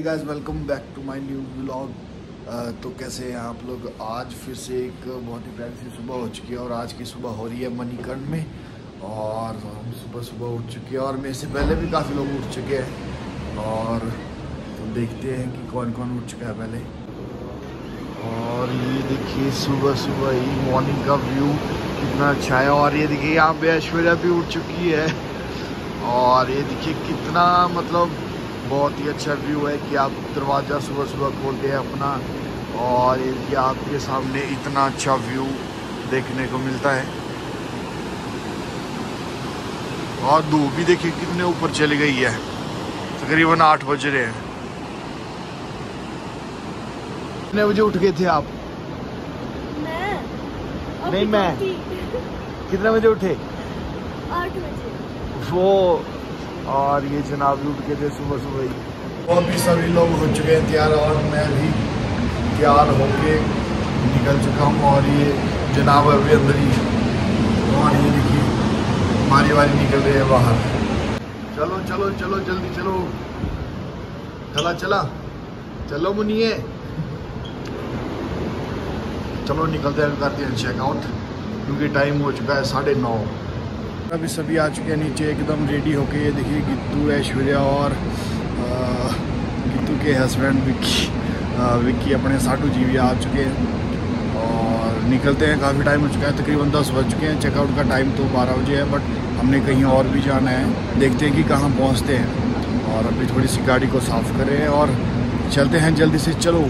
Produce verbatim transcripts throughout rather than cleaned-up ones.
Guys, welcome back to my new vlog. तो कैसे हैं आप लोग। आज फिर से एक बहुत ही प्यारी सी सुबह हो चुकी है और आज की सुबह हो रही है मणिकर्ण में और हम सुबह सुबह उठ चुके हैं और मेरे से पहले भी काफ़ी लोग उठ चुके हैं और तो देखते हैं कि कौन कौन उठ चुका है पहले। और ये देखिए सुबह सुबह ही मॉर्निंग का व्यू कितना अच्छा है और ये देखिए यहाँ पे ऐश्वर्या भी उठ चुकी है और ये देखिए कितना मतलब बहुत ही अच्छा व्यू है कि आप दरवाज़ा सुबह सुबह खोलते हैं अपना और ये आपके सामने इतना अच्छा व्यू देखने को मिलता है। और धूप भी देखिए कितने ऊपर चली गई है, तकरीबन आठ बज रहे हैं। कितने बजे उठ गए थे आप? मैं नहीं मैं कितने बजे उठे? आठ बजे। वो और ये जनाब भी उठ के थे सुबह सुबह ही। और भी सभी लोग हो चुके हैं तैयार और मैं भी तैयार होके निकल चुका हूँ और ये जनाब अभी अंदर ही और ये देखिए हमारी वाली निकल रही है बाहर। चलो चलो चलो जल्दी चलो, चला चला चलो मुनिए, चलो निकलते हैं, करते हैं चेकआउट क्योंकि टाइम हो चुका है साढ़े नौ। अभी सभी आ चुके हैं नीचे एकदम रेडी होके। ये देखिए गित्तू, ऐश्वर्या और गित्तू के हस्बैंड विक्की विक्की अपने साटू जी भी आ चुके हैं और निकलते हैं। काफ़ी टाइम हो चुका है, तकरीबन दस बज चुके हैं। चेकआउट का टाइम तो बारह बजे है बट हमने कहीं और भी जाना है, देखते हैं कि कहाँ पहुँचते हैं। और अभी थोड़ी सी गाड़ी को साफ़ करें और चलते हैं जल्दी से। चलो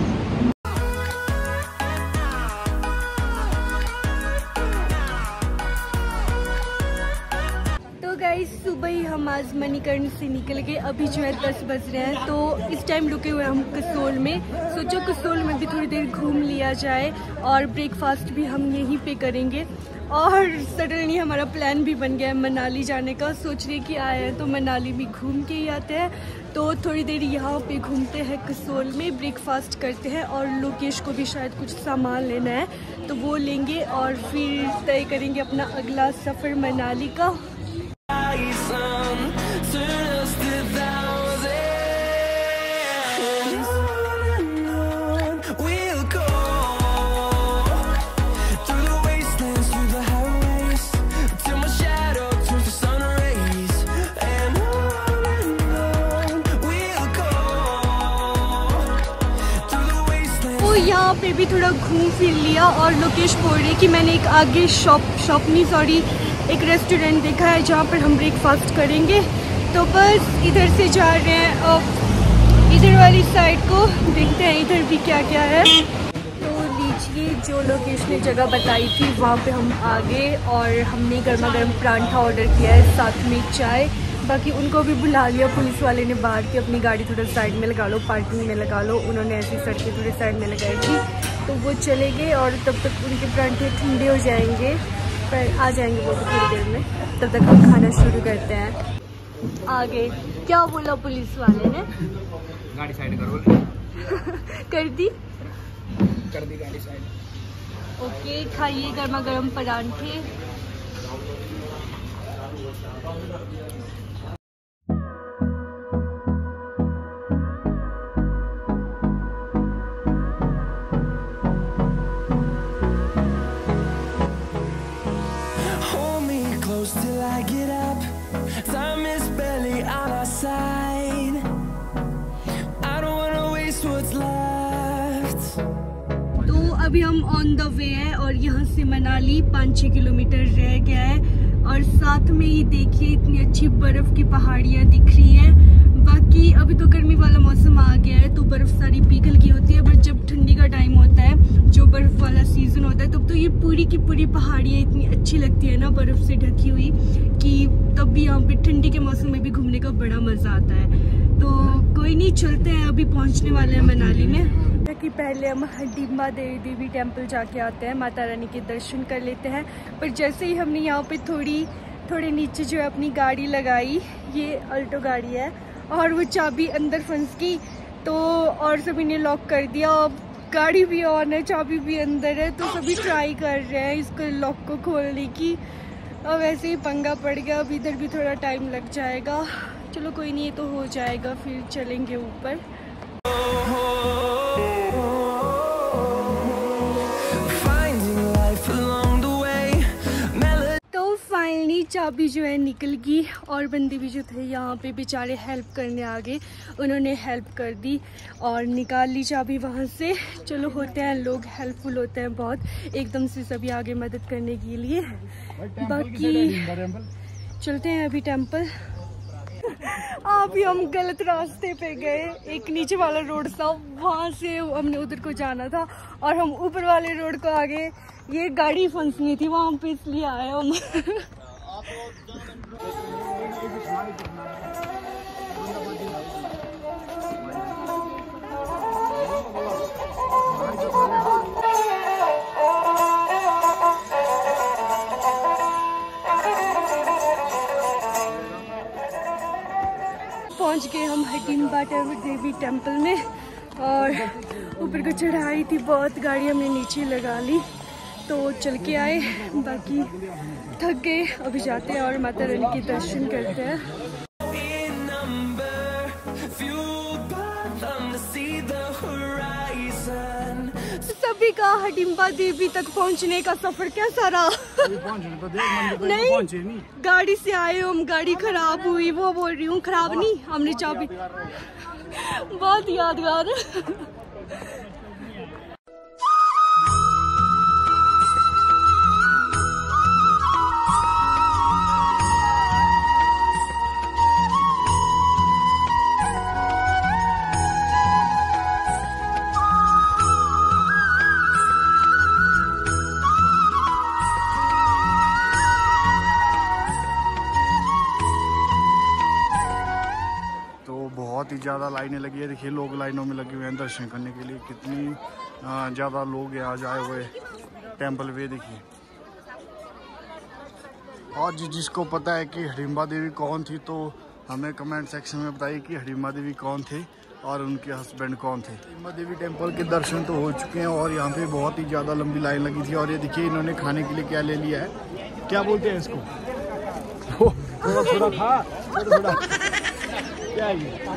सुबह ही हम आज मणिकर्ण से निकल गए। अभी जो है दस बज रहे हैं तो इस टाइम रुके हुए हम कसोल में। सोचो कसोल में भी थोड़ी देर घूम लिया जाए और ब्रेकफास्ट भी हम यहीं पे करेंगे। और सडनली हमारा प्लान भी बन गया है मनाली जाने का। सोच रहे कि आए हैं तो मनाली भी घूम के ही आते हैं, तो थोड़ी देर यहाँ पे घूमते हैं कसोल में, ब्रेकफास्ट करते हैं और लोकेश को भी शायद कुछ सामान लेना है तो वो लेंगे और फिर तय करेंगे अपना अगला सफ़र मनाली का। यहाँ पे भी थोड़ा घूम फिर लिया और लोकेश बोल रहे कि मैंने एक आगे शॉप शॉप नहीं सॉरी एक रेस्टोरेंट देखा है जहाँ पर हम ब्रेकफास्ट करेंगे। तो बस इधर से जा रहे हैं और इधर वाली साइड को देखते हैं इधर भी क्या क्या है। तो लीजिए जो लोकेश ने जगह बताई थी वहाँ पे हम आ गए और हमने गर्मा गर्म परांठा ऑर्डर किया है, साथ में चाय। बाकी उनको भी बुला लिया पुलिस वाले ने बाहर की, अपनी गाड़ी थोड़ा साइड में लगा लो, पार्किंग में लगा लो। उन्होंने ऐसी सड़कें थोड़े साइड में लगाई थी तो वो चले गए और तब तक उनके परांठे ठंडे हो जाएंगे, पर आ जाएंगे वो तो थोड़ी देर में। तब तक हम खाना शुरू करते हैं। आगे क्या बोला पुलिस वाले ने? गाड़ी साइड करो। कर दी कर दी गाड़ी साइड। ओके, खाइए गर्मा गर्म परांठे। Till I get up, time is barely on our side. I don't wanna waste what's left. तो अभी हम ऑन द वे है और यहाँ से मनाली पाँच छः किलोमीटर रह गया है और साथ में ही देखिए इतनी अच्छी बर्फ की पहाड़ियाँ दिख रही है। बाकी अभी तो गर्मी वाला मौसम आ गया है तो बर्फ सारी पिघल की होती है, बट जब ठंडी का टाइम होता है, जो बर्फ वाला सीजन होता है, तब तो ये पूरी की पूरी पहाड़ियाँ इतनी अच्छी लगती है ना बर्फ से ढकी हुई कि तब भी यहाँ पे ठंडी के मौसम में भी घूमने का बड़ा मजा आता है। तो कोई नहीं, चलते हैं, अभी पहुँचने वाले हैं मनाली में। कि पहले हम हडिम्बा देवी देवी टेम्पल जाके आते हैं, माता रानी के दर्शन कर लेते हैं। पर जैसे ही हमने यहाँ पे थोड़ी थोड़े नीचे जो है अपनी गाड़ी लगाई, ये अल्टो गाड़ी है, और वो चाबी अंदर फंस गई तो और सभी ने लॉक कर दिया। अब गाड़ी भी ऑन है, चाबी भी अंदर है, तो सभी ट्राई कर रहे हैं इसको लॉक को खोलने की। अब ऐसे ही पंगा पड़ गया, अब इधर भी थोड़ा टाइम लग जाएगा। चलो कोई नहीं, ये तो हो जाएगा, फिर चलेंगे ऊपर। अपनी चाबी जो है निकल गई और बंदे भी जो थे यहाँ पे बेचारे हेल्प करने आ गए, उन्होंने हेल्प कर दी और निकाल ली चाबी वहाँ से। चलो होते हैं लोग हेल्पफुल होते हैं बहुत, एकदम से सभी आगे मदद करने के लिए। बाकी चलते हैं अभी टेम्पल। अभी हम गलत रास्ते पे गए, एक नीचे वाला रोड था वहाँ से हमने उधर को जाना था और हम ऊपर वाले रोड को आ गए। ये गाड़ी फंसनी थी वहाँ पे इसलिए आए हम। पहुंच गए हम हडिम्बा देवी टेम्पल में और ऊपर को चढ़ाई थी बहुत, गाड़ी हमने नीचे लगा ली तो चल के आए। बाकी थक गए, अभी जाते हैं और माता रानी के दर्शन करते हैं। सभी का हडिम्बा देवी तक पहुंचने का सफर कैसा रहा? नहीं, गाड़ी से आए हम, गाड़ी खराब हुई, वो बोल रही हूँ खराब नहीं, हमने चाबी बहुत यादगार। बहुत ही ज़्यादा लाइनें लगी है, देखिए लोग लाइनों में लगे हुए हैं दर्शन करने के लिए। कितनी ज़्यादा लोग आज आए हुए टेंपल पे, देखिए। और जिसको पता है कि हडिम्बा देवी कौन थी तो हमें कमेंट सेक्शन में बताइए कि हडिम्बा देवी कौन थे और उनके हस्बैंड कौन थे। हडिम्बा देवी टेंपल के दर्शन तो हो चुके हैं और यहाँ पे बहुत ही ज़्यादा लंबी लाइन लगी थी। और ये देखिए इन्होंने खाने के लिए क्या ले लिया है, क्या बोलते हैं इसको, थोड़ा थोड़ा खा, थोड़ा थोड़ा क्या है,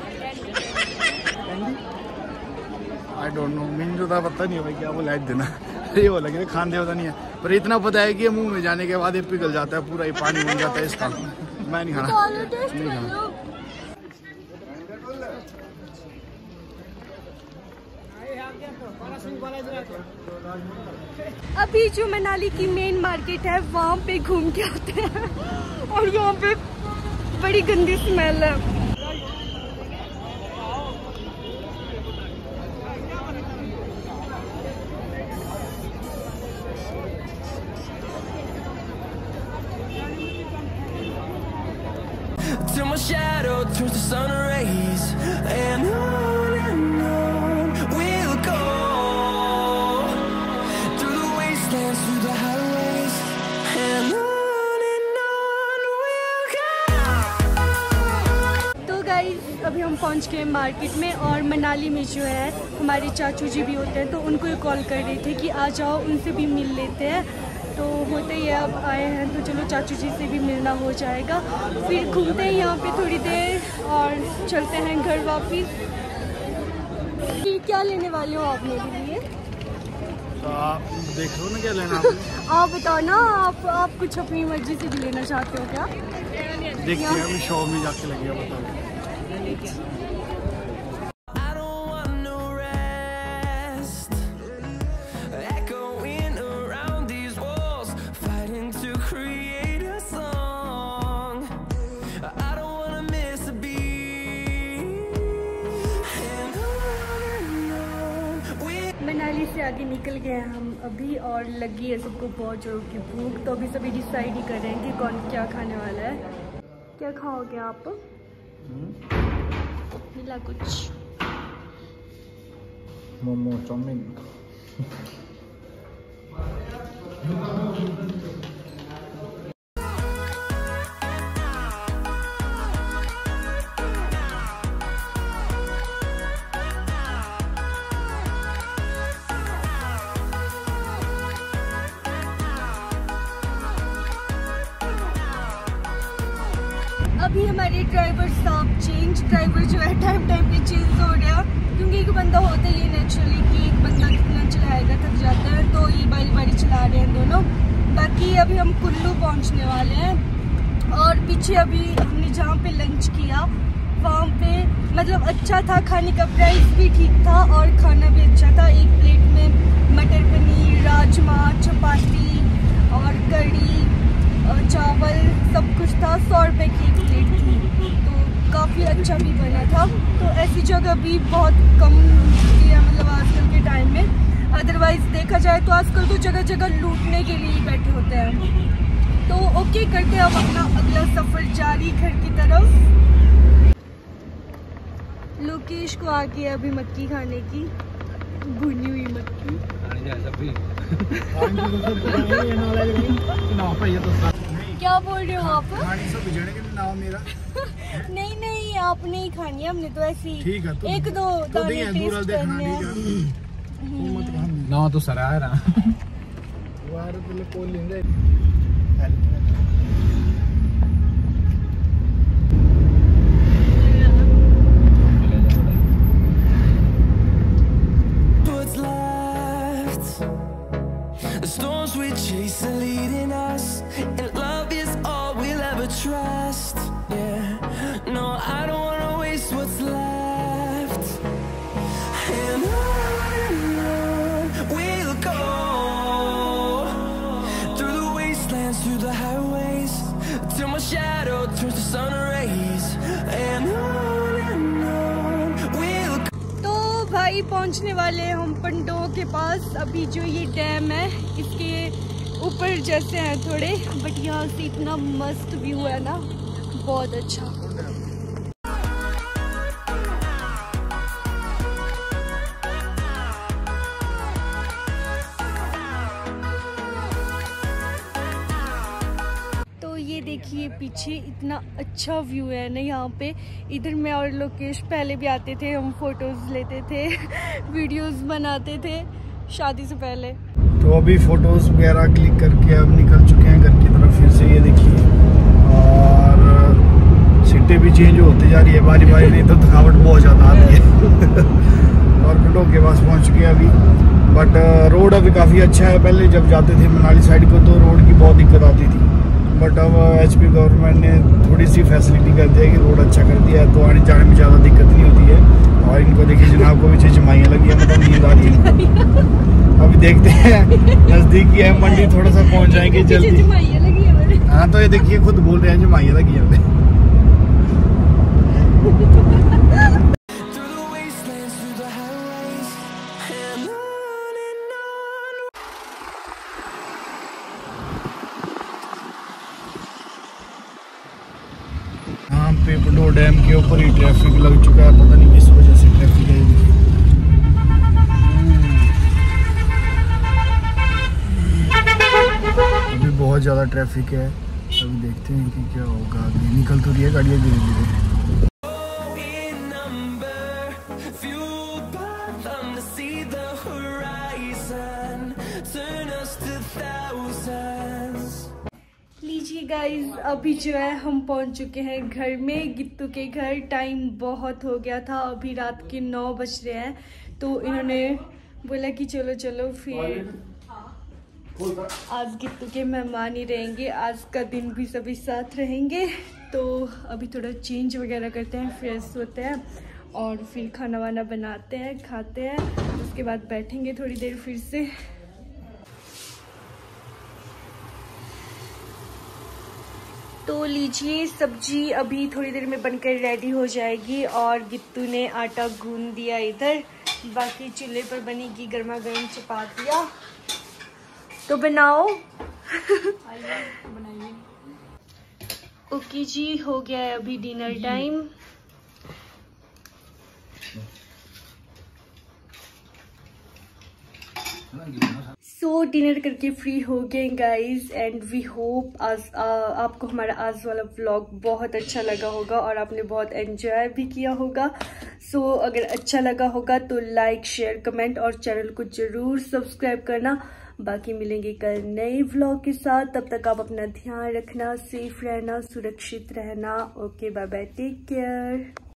आई डोंट नो, मैंने तो पता नहीं है भाई क्या बोला है देना। ये बोला कि खाने होता नहीं है, पर इतना पता है कि ये मुंह में जाने के बाद ये पिघल जाता है पूरा, ये पानी बन जाता है इसका। मैं नहीं खाना, नहीं खाना। अभी जो मनाली की मेन मार्केट है वहाँ पे घूम के आते हैं और यहाँ पे बड़ी गंदी स्मेल है। Till my shadow turns to sun rays, and on and on we'll go, through the wastelands, through the highways, and on and on we'll go. तो गाइस अभी हम पहुंच गए मार्केट में और मनाली में जो है हमारे चाचू जी भी होते हैं तो उनको कॉल कर रहे थे कि आ जाओ उनसे भी मिल लेते हैं। तो होते ही अब आए हैं तो चलो चाचू जी से भी मिलना हो जाएगा, फिर घूमते हैं यहाँ पे थोड़ी देर और चलते हैं घर वापस। क्या लेने वाले हो आप मेरे लिए? तो आप देख लो ना क्या लेना आपने। आप बताओ ना, आप आप कुछ अपनी मर्जी से भी लेना चाहते हो क्या? देखते हैं अभी शॉप में जाके लगेगा, बताओ। मनाली से आगे निकल गए हैं हम अभी और लगी है सबको बहुत जोरों की भूख, तो अभी सभी डिसाइड ही कर रहे हैं कि कौन क्या खाने वाला है। क्या खाओगे आप? मिला कुछ? मोमो, चाउमीन। अभी हमारे ड्राइवर साहब चेंज, ड्राइवर जो है टाइम टाइम पे चेंज हो रहा, क्योंकि एक बंदा होता ही है नेचुरली कि एक बंदा कितना चलाएगा, थक जाता है, तो ये बारी बारी चला रहे हैं दोनों। बाकी अभी हम कुल्लू पहुंचने वाले हैं पीछे अभी हमने जहाँ पे लंच किया वहाँ पे मतलब अच्छा था, खाने का प्राइस भी ठीक था और खाना भी अच्छा था। एक प्लेट में मटर पनीर, राजमा, चपाती और कढ़ी, चावल सब कुछ था। सौ रुपये की एक प्लेट थी, तो काफ़ी अच्छा भी बना था। तो ऐसी जगह भी बहुत कम मिलती है मतलब आजकल के टाइम में। अदरवाइज़ देखा जाए तो आजकल तो जगह जगह लूटने के लिए ही बैठे होते हैं। तो ओके, करते हैं अब अपना अगला सफ़र जारी घर की तरफ। लोकेश को आ गया अभी मक्की खाने की, भुनी हुई मक्की। क्या बोल रहे हो आप? मेरा नहीं नहीं, आप नहीं खानी है, हमने तो ऐसी ठीक है, तो एक दो तो दाने टेस्ट करने हैं। ना तो सर आ रहा what's left. The storms we chase are leading us, and love is all we'll ever trust. Yeah, no, I don't wanna waste what's left. And on we'll go, through the wastelands, through the highways, till my shadow turns to sun rays. And on and on we'll go. तो भाई पहुंचने वाले हैं हम पंडों के पास। अभी जो ये डैम है इसके ऊपर जैसे हैं थोड़े, बट यहाँ से इतना मस्त व्यू है ना, बहुत अच्छा। तो ये देखिए पीछे इतना अच्छा व्यू है ना यहाँ पे। इधर मैं और लोकेश पहले भी आते थे, हम फोटोज लेते थे वीडियोस बनाते थे शादी से पहले। तो अभी फोटोज वगैरह क्लिक करके अब निकल चुके हैं घर की तरफ फिर से, ये देखिए। और सीटें भी चेंज होती जा रही है बारी बारी, नहीं तो थकावट बहुत ज़्यादा आती है और पंडों के पास पहुंच गए अभी। बट रोड अभी काफ़ी अच्छा है। पहले जब जाते थे मनाली साइड को तो रोड की बहुत दिक्कत आती थी, बट अब एच पी गवर्नमेंट ने थोड़ी सी फैसिलिटी कर दिया कि रोड अच्छा कर दिया है, तो आने जाने में ज़्यादा दिक्कत नहीं होती है। और इनको देखिए जनाब को पीछे जमाइयाँ लगी है, मतलब नींद आ रही है। अभी देखते हैं, नज़दीक ही है मंडी, थोड़ा सा पहुंच जाएंगे जल्दी। हाँ तो ये देखिए खुद बोल रहे हैं जमाइयाँ लगी है। यहाँ पे पंडोह डैम के ऊपर ही ट्रैफिक लग चुका है, पता नहीं किस वजह से ट्रैफिक है। अभी बहुत ज़्यादा ट्रैफिक है, अभी देखते हैं कि क्या होगा। आगे निकल तो रही है गाड़ियाँ धीरे धीरे। लीजिए गाइज, अभी जो है हम पहुंच चुके हैं घर में, गित्तू के घर। टाइम बहुत हो गया था, अभी रात के नौ बज रहे हैं, तो इन्होंने बोला कि चलो चलो फिर आज गित्तू के मेहमान ही रहेंगे, आज का दिन भी सभी साथ रहेंगे। तो अभी थोड़ा चेंज वगैरह करते हैं, फ्रेश होते हैं और फिर खाना वाना बनाते हैं, खाते हैं, उसके बाद बैठेंगे थोड़ी देर फिर से। तो लीजिए सब्जी अभी थोड़ी देर में बनकर रेडी हो जाएगी और गित्तू ने आटा गूंद दिया इधर, बाकी चूल्हे पर बनेगी गर्मा गर्म चपातियाँ। तो बनाओ। बनाइए। ओके जी, हो गया है अभी डिनर टाइम। सो डिनर करके फ्री हो गए गाइज, एंड वी होप आज आ, आपको हमारा आज वाला व्लॉग बहुत अच्छा लगा होगा और आपने बहुत एंजॉय भी किया होगा। सो so, अगर अच्छा लगा होगा तो लाइक, शेयर, कमेंट और चैनल को जरूर सब्सक्राइब करना। बाकी मिलेंगे कल नए व्लॉग के साथ, तब तक आप अपना ध्यान रखना, सेफ रहना, सुरक्षित रहना। Okay, bye bye, take care.